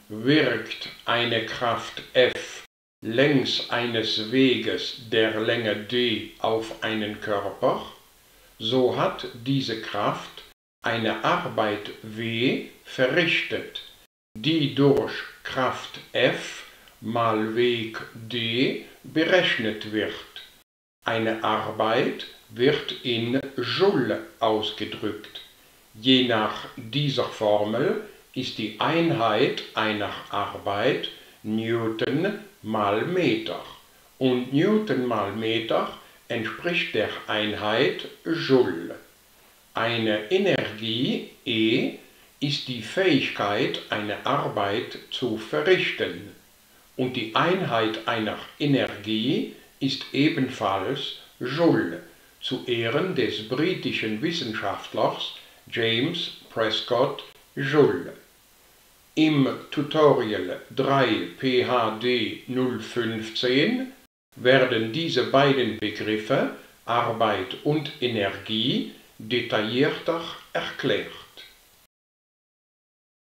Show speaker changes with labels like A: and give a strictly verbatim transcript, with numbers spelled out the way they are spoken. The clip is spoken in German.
A: wirkt eine Kraft F längs eines Weges der Länge d auf einen Körper, so hat diese Kraft eine Arbeit W verrichtet, die durch Kraft F mal Weg d berechnet wird. Eine Arbeit wird in Joule ausgedrückt. Je nach dieser Formel ist die Einheit einer Arbeit Newton mal Meter und Newton mal Meter entspricht der Einheit Joule. Eine Energie E ist die Fähigkeit, eine Arbeit zu verrichten, und die Einheit einer Energie ist ebenfalls Joule, zu Ehren des britischen Wissenschaftlers James Prescott Joule. Im Tutorial drei P H D null fünfzehn werden diese beiden Begriffe Arbeit und Energie detaillierter erklärt.